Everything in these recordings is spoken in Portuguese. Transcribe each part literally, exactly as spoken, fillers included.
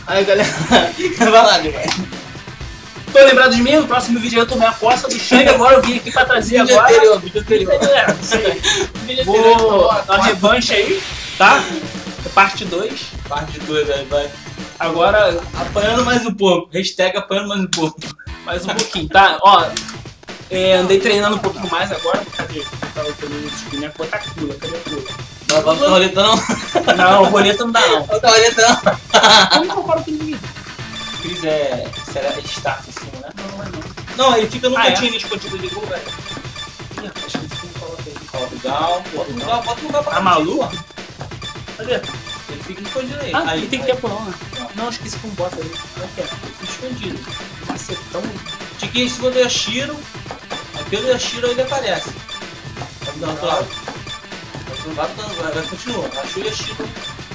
Aí, galera, vai lá, galera. Tô lembrado de mim? No próximo vídeo eu tomei a poça do Shang, agora eu vim aqui pra trazer Vídeo agora. anterior, vídeo anterior. É, isso aí. Vídeo Vou anterior, dar uma revanche aí, tá? Parte dois. Parte dois, aí vai. Agora, Apanhando mais um pouco. Hashtag apanhando mais um pouco. mais um pouquinho, tá? Ó, é, andei treinando um pouquinho mais agora. Cadê? Tava pegando os bonecos, botar cula, cadê a cula? Não vai botar roleta não? Não, o roleta não dá não. Não botar roleta não. Como que eu paro o inimigo? Cris é... será status assim, né? Não, não é não. Não, ele fica no Ah, é? cantinho escondido de gol, velho. Ih, acho que isso não coloca aí. Coloca o gal, bota o gal, bota o gal pra Tá maluco? Cadê? Ele fica escondido aí. Ah, aí e tem aí. tempo não, né? Não, esqueci como bota aí. Como é que é? Ele fica escondido. Macetão. Tinha que ir em cima do Yashiro. Aquele Yashiro ele aparece. Vai do outro lado. Vai, vai, vai, vai, continua. Achou o Yashiro.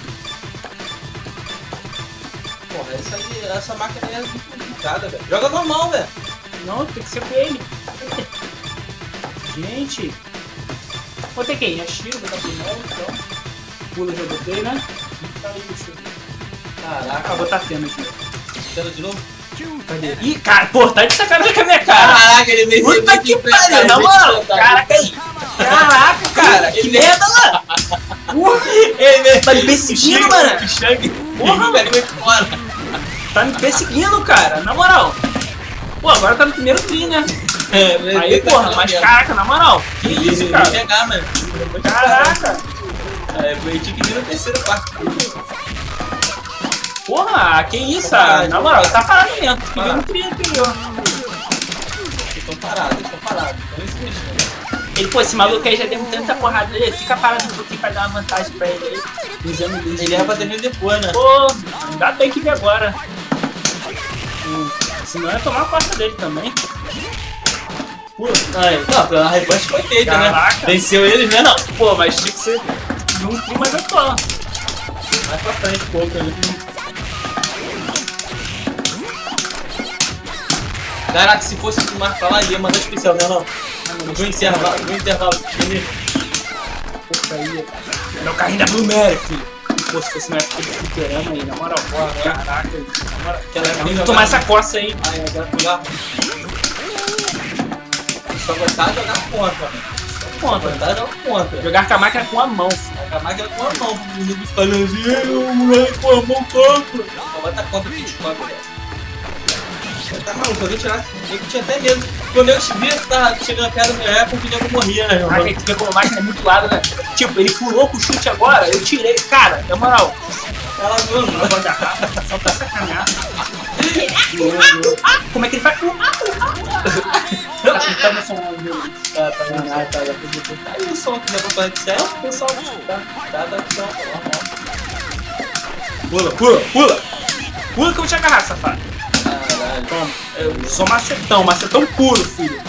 Porra, essa, aí, essa máquina aí é muito complicada, velho. Joga normal, velho. Não, tem que ser com ele. Gente. Botei quem? Yashiro, botar primeiro, então. Pula, já botei, né? Tá aí, deixa eu ver. Caraca, Ah, botar Atena de novo. tendo de novo? Cadê? Ih, cara, pô, tá de sacanagem com a minha cara. Caraca, ele veio Puta que pariu, na moral. Caraca aí. Caraca, cara, que merda, mano. Porra, Ele veio. tá me perseguindo, mano. Chega. Porra, Pegou ele fora. tá me perseguindo, cara, na moral. Pô, agora tá no primeiro tri, né? É, Aí, porra, mas caraca, na moral. Que isso, cara? pegar, mano. Caraca. É, foi tinha que vir na terceira parte. Porra, que isso, Tá parado, na moral, tá parado mesmo. Tem que ver parado. no tri anterior. Eles estão parados, eles estão parados. Então isso mesmo. Ele, pô, esse maluco aí já deu tanta porrada nele, fica parado um pouquinho pra dar uma vantagem pra ele aí. Usando luz. Ele é pra terminar depois, né? Pô, ainda bem que ver agora. Hum, senão ia tomar a quarta dele também. Pô, aí, não, a revanche foi feita, né? Caraca. Venceu eles, né? Não. Pô, mas tinha que ser de um tri mais atual. Mais pra frente, um pouco, né? Caraca, se fosse o Marco falar, ia mandar especial, não, não. Vou intervalo, vou intervalo. Porra aí. Meu carrinho da Blumere, filho. Pô, se fosse na época do fliperama aí, na moral, porra, né? Caraca, na moral. Aquela época Tem que jogava- tomar essa coça aí. Aí, agora jogava. Só gostava de jogar ponta, mano. Só Ponta. gostava de jogar ponta. Jogar com a máquina com a mão. A máquina com a mão, o nego falando assim, o moleque com a mão contra. Só bota contra o vinte e quatro, né? Tá maluco, alguém tirasse, eu tinha até medo. Quando eu te vi, tava chegando perto da minha época, o nego morria, né? Caraca, tu vê como a máquina é muito lado, né? Tipo, ele pulou com o chute agora, eu tirei. Cara, na moral. Ela não, Não vou agarrar, só pra sacanear. Como é que ele faz? Tá no som, meu. Tá, tá, tá, tá, tá. Aí o som que dá pra fazer de céu, o pessoal tá, tá, tá, tá, normal. Pula, pula, pula! Pula que eu vou te agarrar, safado. Caralho. Toma, eu sou macetão, macetão puro, filho.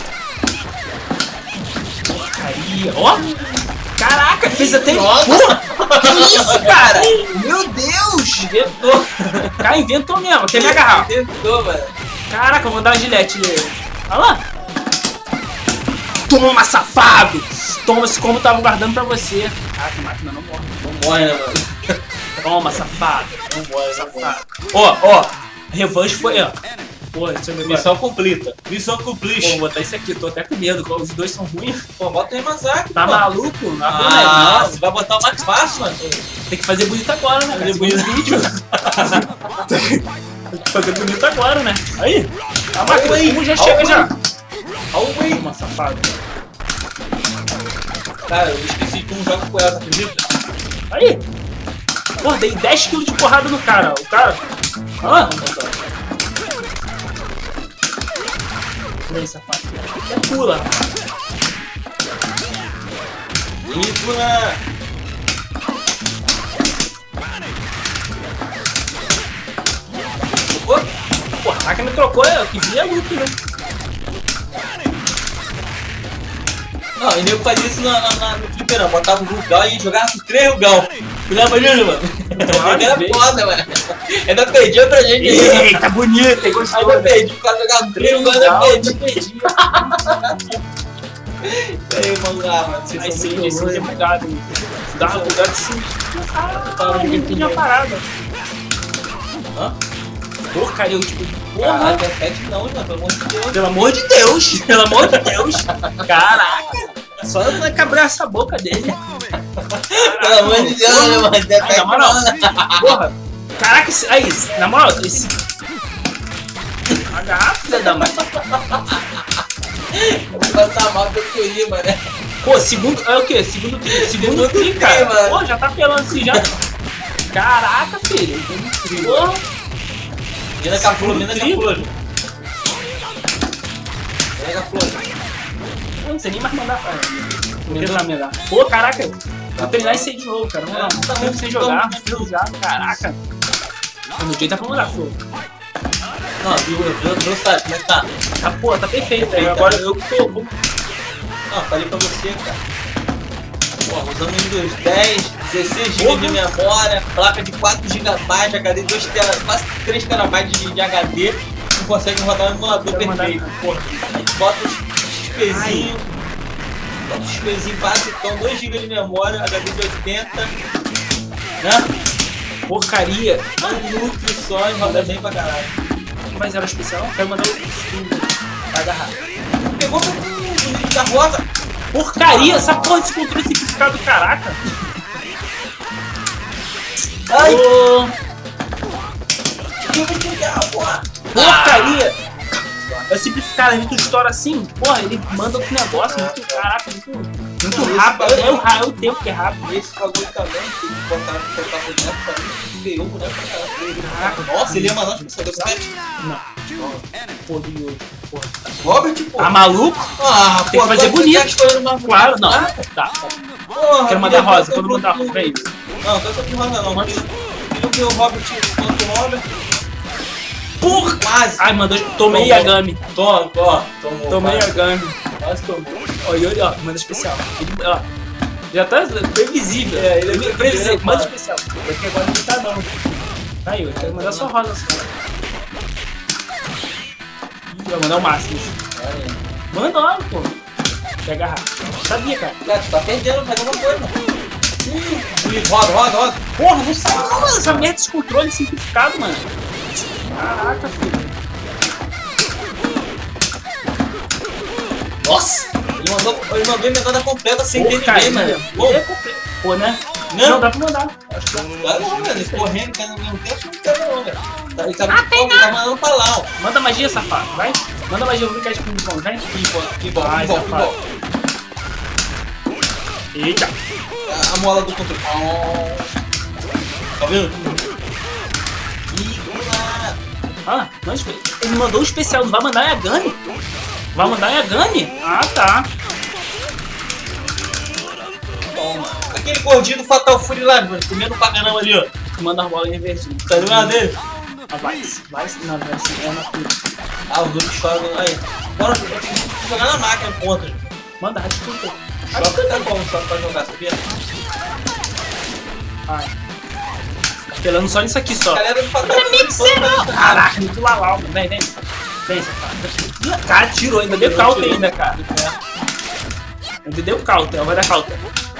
Porcaria, ó! Caraca, fez até. Porra! Que isso, cara? Meu Deus! Inventou. Cara, inventou mesmo, quer me agarrar. Inventou, velho. Caraca, eu vou dar uma gilete nele. Olha lá! Toma, safado! Toma esse combo eu tava guardando pra você. Ah, que máquina não morre. Não morre, né, mano? Toma, safado. Não morre, não morre. Safado. Ó, ó, a revanche foi, ó. Pô, deixa eu ver. Missão completa. Missão Pô, complete. vou botar isso aqui, tô até com medo, os dois são ruins. Pô, bota aí Mazaki, Tá pô. maluco? Não, Ah, não, você vai botar o mais fácil, mano. tem que fazer bonito agora, né? Fazer Fazer bonito. bonito vídeo. Tem que fazer bonito agora, né? Aí, a máquina aí, um já ó chega o já. Olha o Wayne. Toma, safado. Cara, eu esqueci de um jogo com ela, acredita? Aí. Pô, dei dez quilos de porrada no cara. O cara... Ah, vem, safado. É pula. Isso, né? Pô, pô, a máquina me trocou, eu que vi a luta, né? Não, e nego fazia isso na, na, na, no fliperama, botava um Rugal e jogava com três Rugal. Cuidado, imagina, mano. Claro, Era bem. foda, mano. Ainda perdia pra gente. Eita, bonito, hein? Gostou, Ainda né? perdi, o cara jogava três Rugal, ainda perdi, perdi. Aí, mano, ah, mano, vocês Aí são sim, muito esse vídeo é ruins. bugado, dá uma bugada sim. Ah, Tava não jogando tinha parada. Hã? Porcaria, eu tipo, Porra, porra. repete não, mano, pelo amor de Deus. Pelo amor de Deus, pelo amor de Deus. Caraca, só eu não quebrar essa boca dele. Pelo amor de Deus, né, mano? Ai, na moral, porra. Caraca, esse, aí, na moral, esse... A garrafa, filha da mãe. Vai passar mal do que eu ia, mano. Pô, segundo, é o quê? Segundo tri, segundo Segundo tri, tri, cara. mano. Pô, já tá pelando assim já. Caraca, filho. Porra. Mina com a flor, mina com a Segundo flor. Mina com a flor. Eu não sei nem mais mandar, cara. Não quero mandar. Pô, caraca. Vou treinar isso aí de novo, cara. Não, não, Tá não, muito sem bom, jogar. né? Sem jogar, caraca. No jeito dá pra mandar, flor. Não, viu, viu, viu, sabe como é que tá? Tá, pô, tá perfeito. Aí agora eu que tô. Não, falei pra você, cara. Pô, usando o Windows dez, dezesseis gigas de memória, placa de quatro gigabytes, H D dois terabytes, quase três terabytes de, de H D, não consegue rodar um emulador Quero mandar- perfeito. Porra, a gente bota os XPzinho, bota os XPzinho basicão, dois gigas de memória, H D de oitenta, né? Porcaria. Um núcleo só e roda bem pra caralho. Mas era especial? Quero mandar o segundo. Vai agarrar. Pegou pro bonito da rosa. Porcaria, essa porra desse controle simplificado, caraca. Ai, Ô, que legal, porra. porcaria. É simplificado, a gente estoura assim, porra, ele manda outro negócio, muito, caraca, muito, muito Não, rápido. esse É o, ra- é o tempo que é rápido. E esse bagulho também, tem que botar no botar o boneco pra mim, veio o boneco pra caralho. Caraca. Nossa, ele é malandro, você deu sete? Não. Pô, de hoje, porra. Robert, pô. Tá maluco? Ah, Tem que fazer bonito. Uma... Claro, não. Ah, Tá. porra, Quero mandar queria rosa, ver quando o mandar Bruno- rosa, é isso. Não, não quero de rosa não. Manda. Queria ver o Robert contra o Robert. Porra! Quase. Ai, mandou, tomei Tomou. Yagami. Toma, ó. Tomou. Tomei quase. Yagami. Quase tomou. Olha, olha, ó, manda especial. Ele, ó, já tá previsível. É, ele é previsível. previsível, Manda cara. especial. Porque agora não tá não. Tá aí, eu quero mandar só rosa assim. Ih, vai mandar o máximo. Manda logo, pô. Quer agarrar. Sabia, cara. Cara, tu tá perdendo, faz alguma coisa. Ih, roda, roda, roda. Porra, não sai não, mano. Essa merda desse controle simplificado, mano. Caraca, filho. Nossa! Ele mandou, ele mandou emendada completa sem ter Porcaria, ninguém, mano. Pô, é completo. Pô, né? Não. Não, dá pra mandar. Acho que dá não, velho. Ele correndo, caindo ao mesmo tempo, não quero não, velho. Tá- Ele tá, ele tá mandando pra lá, ó. Manda magia, safado. Vai. Manda magia, eu vou brincar de ping-pong, vai. Pinball, pinball, Vai, pinball, safado. pinball. Eita. A, a mola do controle. Oh. Tá vendo? Ih, vamos lá. Ah, não, espe- ele mandou um especial, não vai mandar Yagami? Vai mandar Yagami? Ah, tá. Toma. Aquele gordinho do Fatal Fury lá, mano. Comendo pra caramba ali, ó. Manda as bolas invertidas. Tá ligado dele? Ah, vai. Vai, não, vai sim, é na frente. Ah, os dois choram. Aí. Bora, eu tenho que jogar na máquina contra. Manda, rádio tudo. Choque tá bom, choque pra jogar, sabia? Ai. Pelando só nisso aqui só. Galera do Fatal Fury. todo Caraca, muito lalau, mano. Vem, vem. Vem, safado. Cara, tirou, ainda deu counter ainda, cara. Ainda deu counter, vai dar counter.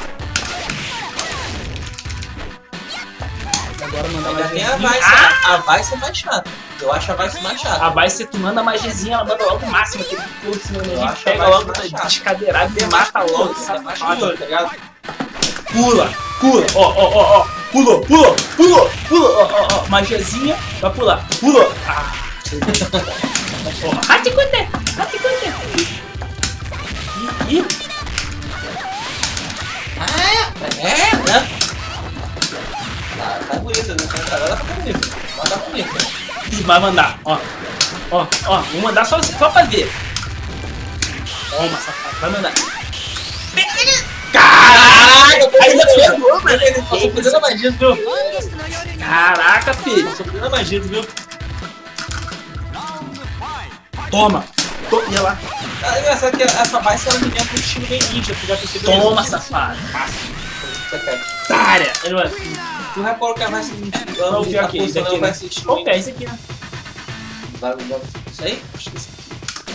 Agora mandar Ainda mais tem a Vice. Ah! A Vice é mais chata. Eu acho a Vice mais chata. A Vice, tu manda a magiazinha, ela manda logo o máximo, aquele curso, né? Eu A acho gente pega a Vice logo, mais chata. descadeirado e mata logo. É mais safado. chata, tá ligado? Pula, pula, ó, ó, ó, ó, pulou, pulou, pulou, pulou, ó, ó, ó, magiazinha, vai pular, pulou. Ah, toma. Hatikute, hatikute. Ih, ih, Ah, é? É, né? Tá, tá bonito, né? Agora tá bonito. Agora tá bonito. ih, vai mandar, ó, ó, ó, vou mandar só, só pra ver. Toma, safado, vai mandar. Caraca, ainda pegou, mano. Ele passou fazendo a magia, viu? Caraca, filho. Passou fazendo a magia, viu? Toma. To- E lá. Ah, é engraçado que essa Vice ela me lembra um estilo bem ninja, tu já percebeu Toma, isso? safado. Você quer? Otária. Ele vai. Tu reparou que a Vice não Não, pior que esse aqui, não né? vai ser estilo Qual que é esse aqui, né? Vai, vai. Isso aí? Acho que esse aqui.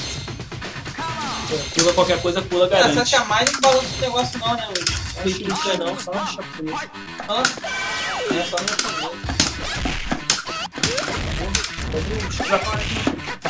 Pula qualquer coisa, pula, Ah, você garante. acha mais não balança esse negócio não, né? Não Acho que não é não, só uma chapinha. Ah, é só no Deixa eu já falar aqui.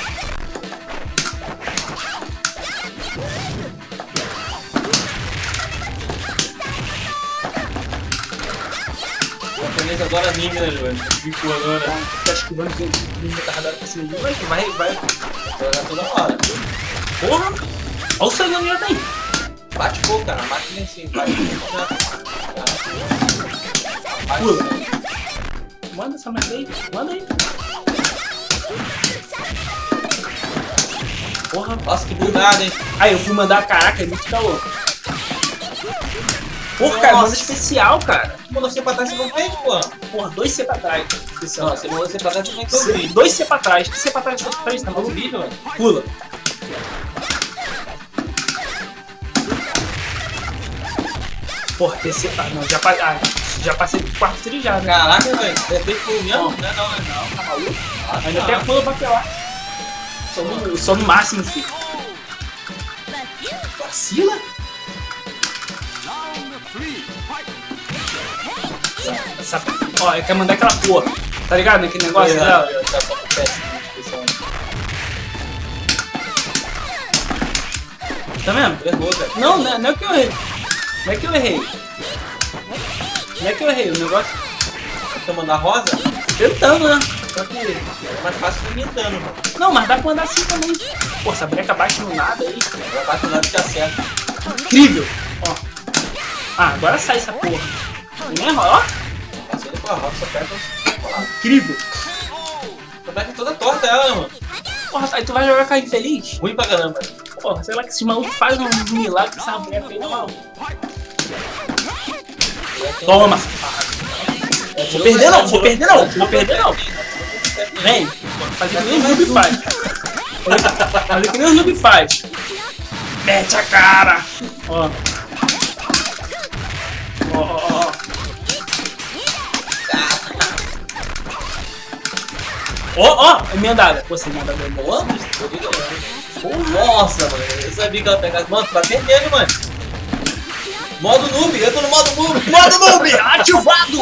O japonês adora anime, né, João? Ficou agora. Tá esquivando que o retardado pra cima de mim, vai, vai. Jogar toda hora. Porra! Olha o sangue já tem. Bate pouco, cara. A máquina assim, bate pouco já. Pula. Manda essa merda aí. Manda aí. Porra. Nossa, que bugada, hein? Aí eu fui mandar, caraca, é muito calor. Porra, cara, manda especial, cara. Mandou você pra trás, você não fez, pô. Porra, dois C pra trás. Especial. Não, você mandou você pra trás, você não fez o vídeo. Dois C pra trás. Que C pra trás, dois pra trás, tá Tá no maluco? vídeo, mano. Pula. Porra, terceiro. Ah, não, já, pa... ah, já passei pro quarto tri já, né? Caraca, velho. É feito por mesmo? Não. Não, não, não, não. Tá maluco? Ah, Ainda tá. tem a pula pra pelar. Só no, só no máximo, filho. Vacila? Essa... Ó, eu quero mandar aquela porra. Tá ligado? Naquele negócio É, dela. eu já tô com péssimo, pessoal. Tá vendo? Errou, velho. Não, não, não é que eu errei. Não é que eu errei. Não é que eu errei, o negócio. Você mandar rosa? Tentando, né? Só que é mais fácil imitando, mano. Não, mas dá pra andar assim também. Pô, essa boneca bate no nada aí. Já bate no lado que acerta. Incrível. Ó. Ah, agora sai essa porra. Né, ó? Passei ele com a rosa, só pega os... Incrível. A boneca é toda torta ela, né, mano? Porra, aí tu vai jogar com a infeliz? Ruim pra caramba. Porra, sei lá que esses malucos fazem um milagre com essa boneca aí, não. Toma. Vou perder não, vou perder não, vou perder não. Vem, fazer que nem o Noob faz. Fazer que nem o Noob faz. Mete a cara. Ó. Ó, ó, ó. Ó, ó, emendada. Pô, você emendada é boa? Nossa, mano. Eu sabia que ela pegava. Mano, tu tá perdendo, mano. Modo noob, eu tô no modo noob. Modo noob, ativado.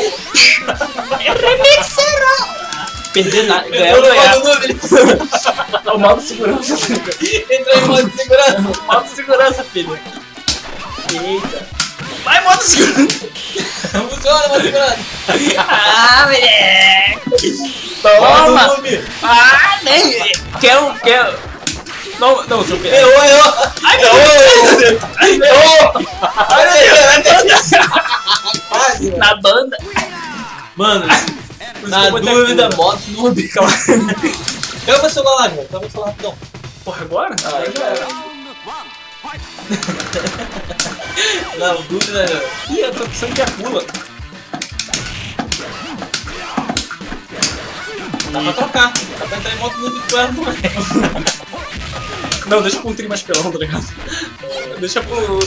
Remixero. Perder nada, ganhar ou Eu tô no ganhar. modo noob. É o modo segurança. Entrou em modo de segurança. Modo segurança, filho. Eita. Vai, modo segurança. Funciona, modo de segurança. Ah, moleque. Modo Toma. noob. Ah, nem. Quero, quero. Não, não, seu pé. Errou, errou. Ai, meu Deus. Ai, meu Deus. Ai, meu Deus. Quase, mano. Na banda. Mano, na eu vou botar dúvida, aqui, modo noob. Pega meu celular lá, velho. Pega meu celular rapidão. Porra, agora? Ah, já era. Não, dúvida. Ih, eu tô pensando que é pula. Dá pra trocar. Dá pra entrar em modo noob com ela também. Não, deixa pra um tri mais pelão, tá ligado? Deixa pro...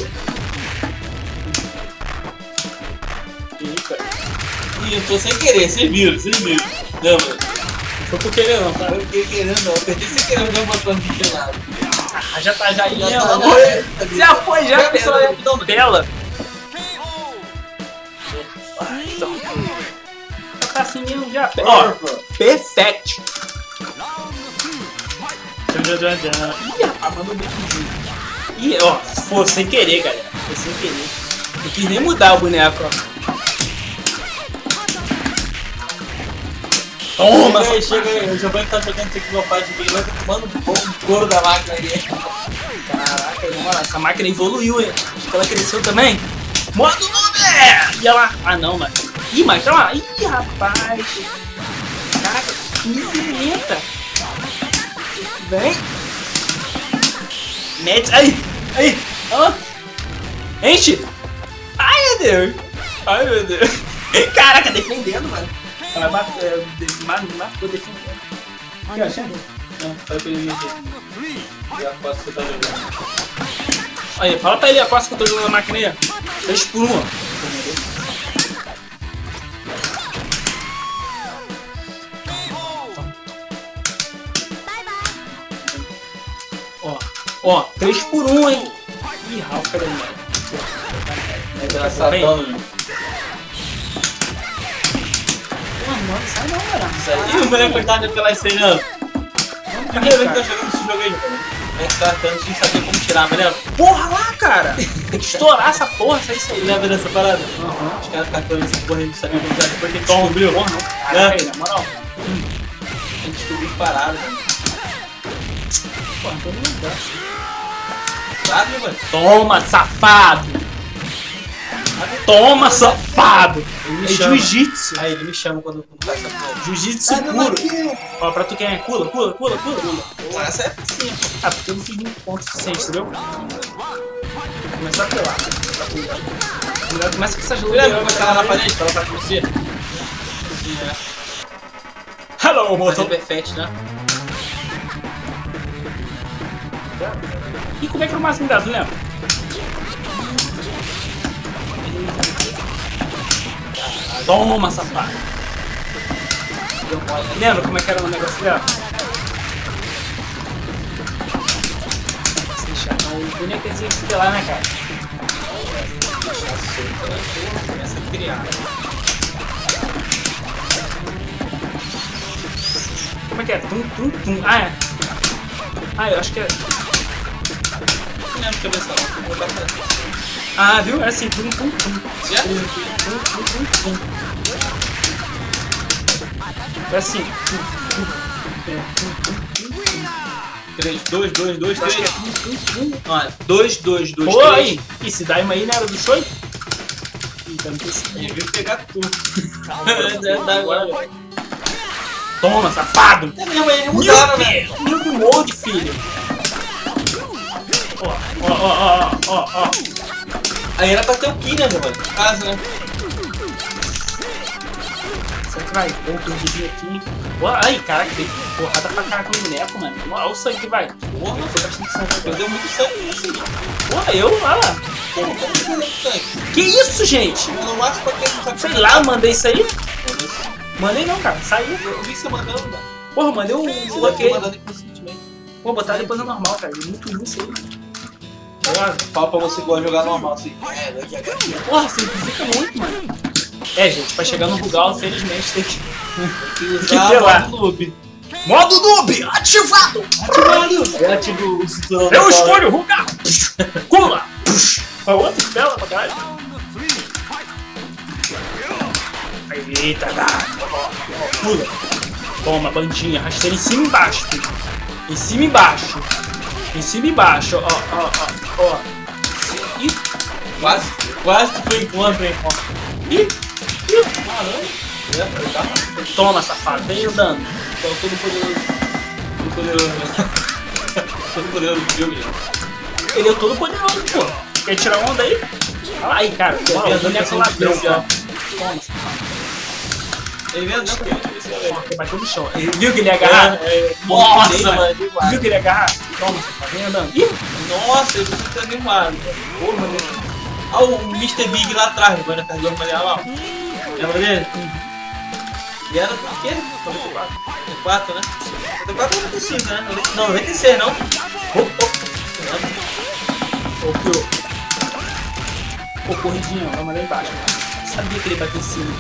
Eita. Ih, eu tô sem querer, vocês viram, vocês viram. Não, mano. Não foi por querer não, tá? Eu fiquei querendo, não. Eu perdi sem querer o meu botão de lado. Ah, já tá, já ia. Já tá, Já foi, já, foi, já. Pega o celular rapidão, mano. Tela. Então. Tá assim mesmo já. Ó, perfect. Ih, rapaz, mandou bem pedido. Ih, ó, foi sem querer, galera. Foi sem querer. Não quis nem mudar o boneco, ó. Toma! Chega aí, chega aí. O Giovanni tá jogando isso aqui com meu pai de game, vai tomando um pouco de couro da máquina aí. Caraca, mano, essa máquina evoluiu, hein? Acho que ela cresceu também. Modo noob! E ela... Ah, não, mano. Ih, mas calma lá. Ih, rapaz. Caraca, infinita. Vem. Mete. Aí, aí. Ó. Enche. Ai, meu Deus. Ai, meu Deus. Caraca, defendendo, mano. Ela matou, é, matou defendendo. O que eu achei? Não, foi pra ele aqui. E a costa que você tá jogando. Aí, fala pra ele a costa que eu tô jogando na máquina aí. três por um. Ó, ó, três por um, hein? Ih, Ralph, cadê ele? É engraçadão, né? Pô, não sai não, mano. Isso aí, o moleque coitado dele lá ensinando. Primeira vez que eu jogando esse jogo aí, a gente tava tentando sem saber como tirar, mas lembra? Porra lá, cara. Tem que estourar essa porra, isso aí, isso aí. Lembra dessa parada? Aham. Os caras catando essa porra aí, não sabia como tirar, depois que descobriu. Porra, não. Caraca, aí, na moral. A gente descobriu paradas, né? Porra, todo mundo gosta. Sabe, mano? Toma, safado. Toma, safado. Ele É me chama. jiu-jitsu. Aí ele me chama quando quando faz essa porra. Jiu-jitsu Ah, não, puro. aqui. Ó, pra tu quem é? Cula, cula, cula, cula, cula. Essa é facinha, pô. Ah, porque eu não fiz nenhum ponto suficiente, entendeu? Vou começar a pelar. Primeiro começa com essas Lembra lutas. que eu tava na parede pra ela pra você? Assim, é. Hello, Fazer motor. perfect, né? E como é que é o máximo dela, tu lembra? Toma, safado. Deu mole, né? Lembra como é que era o negócio dela? Se chamar o bonequinho que fica lá, né, cara? Deixar solto, né? Pô, começa a criar. Como é que é? Tum, tum, tum. Ah, é. Ah, eu acho que é. Não lembro de cabeça não, vou botar pra trás. Ah, viu? É assim, tum, tum, tum. Certo? Tum, tum, tum, tum. É assim. Tum, tum. É, tum, tum, tum, tum. três, dois, dois, dois, Eu acho que é três. tum, tum, tum. Olha, dois, dois, dois, Pô, três. aí. Esse Daima aí não era do show? Ih, tá no P C. Ele veio pegar tudo. Agora. Toma, safado! É mesmo, ele mudaram, né? Milk Mode, filho! Ó, ó, ó, ó, ó, ó. Aí era pra ter o Ki, né, mano? No caso, né? Será que vai? Vou perder aqui. Ó, aí, caraca, tem porrada pra cara com o boneco, mano. Olha o sangue que vai. Porra, Foi bastante sangue. perdeu muito sangue nesse aqui. Porra, eu, olha lá. Como, como que perdeu sangue? Que isso, gente? Eu não acho pra quem não sabe. Sei lá, eu mandei isso aí. Foda-se. Mandei não, cara. Saiu. Eu vi você mandando, mano. Porra, mandei o Você o deve ter ok. mandado inconscientemente. Vou botar depois no normal, cara. É muito ruim isso aí, mano. Porra, Fala pra você que gosta de jogar normal, assim. É, vai jogar aqui. porra, simplifica muito, mano. É, gente, pra chegar no Rugal, infelizmente, tem que... Tem que Que ter lá. usar o noob. Modo noob ativado! Ativado! É ativo o cinturão. Eu da escolho o Rugal! Pula! Pra outra bela pra caralho. Eita, gato! Pula! Toma, bandinha, rasteira em cima e embaixo, filho. Em cima e embaixo. Em cima e embaixo, ó, ó, ó, ó. Ih, Quase, quase que foi encontro, hein? ih, ih. Caramba. É, foi tá? Toma, safado, vem andando. Tô todo poderoso. Todo poderoso, né? Todo poderoso do jogo, gente. Ele é todo poderoso, pô. Quer tirar onda aí? Olha lá aí, cara. Ele Ó, vem o andando boneco com lá esse dentro, especial. ó. Toma, safado. Ele vem andando com muito especial, Ó, velho. que bateu no chão. Ele viu que ele ia agarrar? É, é, Nossa, bem, mano. mano, demais. Viu que ele ia agarrar? Toma, safado, vem andando. Ih, Nossa, ele precisa ter animado, velho. Porra, mano. Olha o mister Big lá atrás, mano, carregou a mulher lá, ó. Lembra dele? E era por quê? noventa e quatro. noventa e quatro, né? noventa e quatro ou noventa e cinco, né? Não, noventa e seis, não. Oh, oh. ô, pior. Pô, corridinha, ó, vamos lá embaixo. Eu sabia que ele bateu em cima.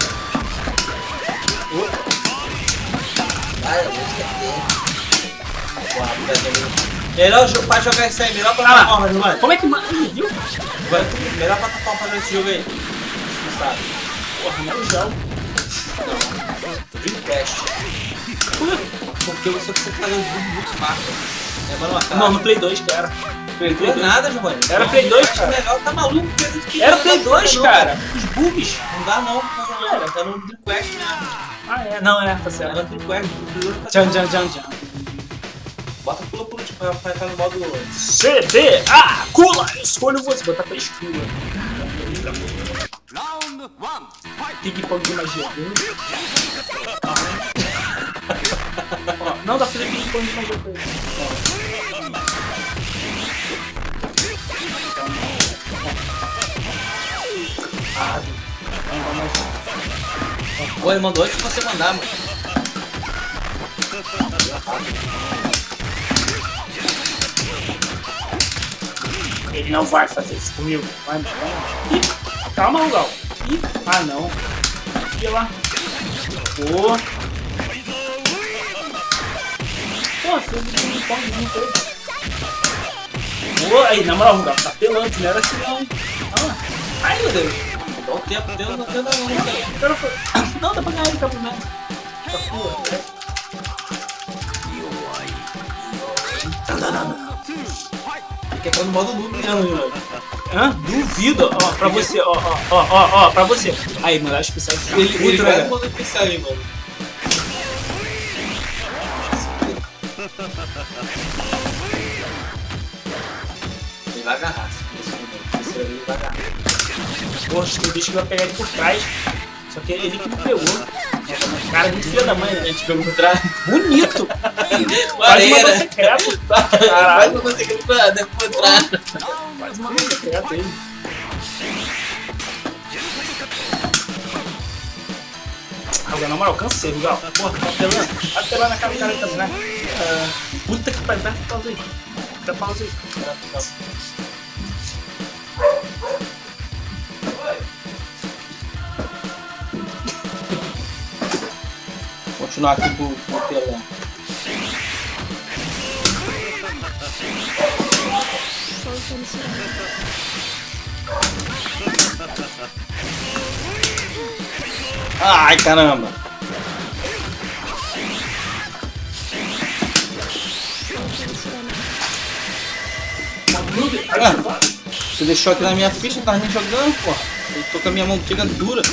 Ai, a música é Uau, melhor jogo pra jogar isso aí, melhor Ah lá. plataforma, mano. Como é que... ma- Ih, viu? Vai, melhor plataforma pra jogar esse jogo aí. Não sabe. Porra, não é o gel. Dreamcast. Porque você consegue fazer um jogo muito fácil. Levando uma cara. Não, no Play dois, cara. Play dois nada, Giovanni. Era Não, Play dois, acho cara. Legal, tá maluco? Era Play dois, não, cara. Os bugs. Não dá não, não, não, era. Tá no Dreamcast mesmo. Ah, é. Não, é, tá Era certo. no Dreamcast. Tchan, tchan, tchan, tchan. Bota pula pula, tipo, pra ficar no modo... C D A Cula! Escolho você. Botar pra escura. Ping-pong de magia. Ó, não dá pra fazer ping-pong de magia com ele. Ah, não dá mais. Pô, ele mandou antes de você mandar, mano. Ele não vai fazer isso comigo. Vai, vai. Ih, calma, Rugal. Ih, ah, não. E lá. Pô. Pô, filho de uniformezinho todo. Pô, aí, na moral, Rugal, tá pelando, não era assim não. Ah. Ai, meu Deus. Dá o tempo, Deus não tem nada. Não, dá pra ganhar ele, tá primeiro. Tá pô, né? Anda, anda. Porque tá no modo noob mesmo, mano. Hã? Duvido. Ó, pra você, ó, ó, ó, ó, ó, pra você. Aí, mano, acho que sai de Ele, ele vai no modo especial aí, mano. Ele vai agarrar, esse momento. Esse ele vai agarrar. Poxa, o bicho vai pegar ele por trás. Só que ele que me pegou. Cara, muito filho da mãe, né? A gente pegou por trás. Bonito! Faz uma coisa secreta. Faz Caralho. uma coisa secreta pra por trás. Faz uma coisa secreta aí. Agora, na moral, cansei, Rugal. Porra, tá apelando. Tá apelando na cara do cara também, né? Uh, puta que pariu, aperta pausa aí. Aperta pausa aí. Continuar aqui pro, pro pelão. Ai, caramba! Ah, você deixou aqui na minha ficha, tá nem jogando, porra. Eu tô com a minha mão chega dura.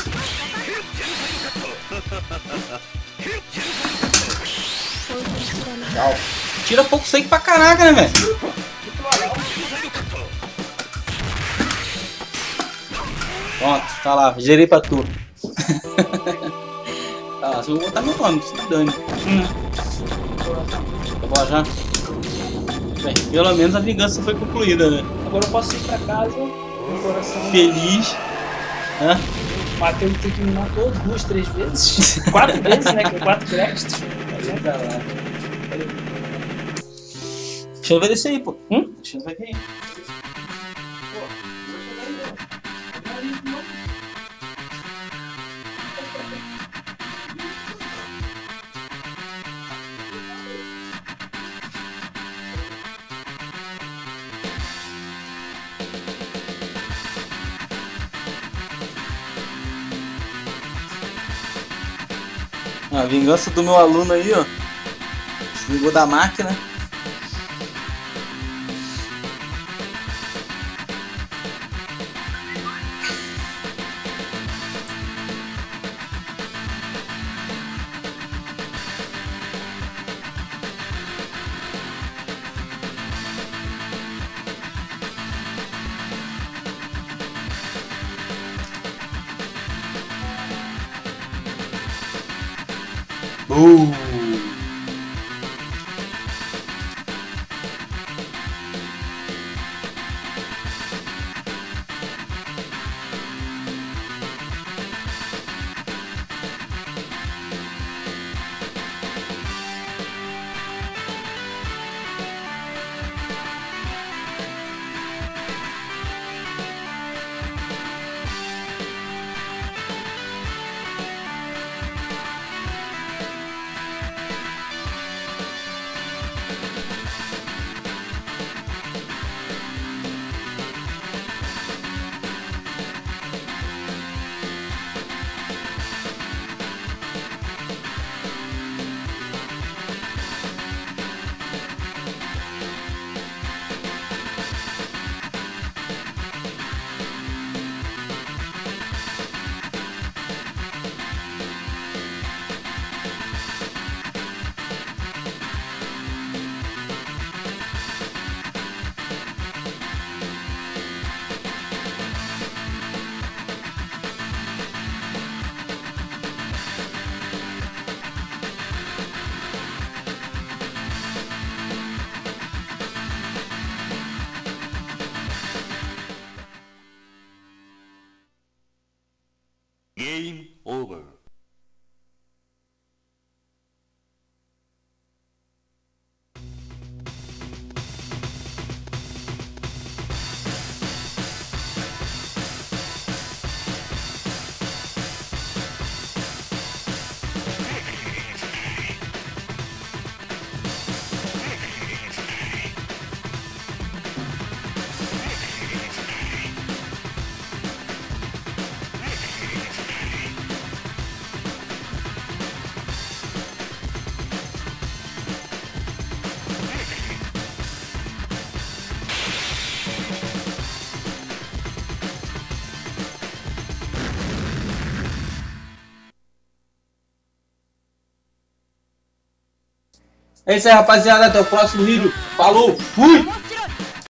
Tchau. Tira pouco sangue pra caraca, né, velho? Pronto, tá lá, gerei pra tu. Tá lá, só vou botar meu nome, se dane. Hum. Tá bom já? Bem, pelo menos a vingança foi concluída, né? Agora eu posso ir pra casa com o coração feliz. Hã? O Matheus tem que me matou duas, três vezes. Quatro vezes, né? Com quatro créditos. Tá lá. Deixa eu ver desse aí, pô. Hum? Deixa eu ver quem. A vingança do meu aluno aí, ó. Desligou da máquina. Uh. Game over. É isso aí, rapaziada. Até o próximo vídeo. Falou, fui!